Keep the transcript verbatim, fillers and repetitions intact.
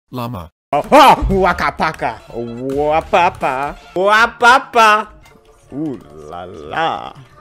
Llama. Oh, waka paka. Wapapa. Wapapa. Ooh la la.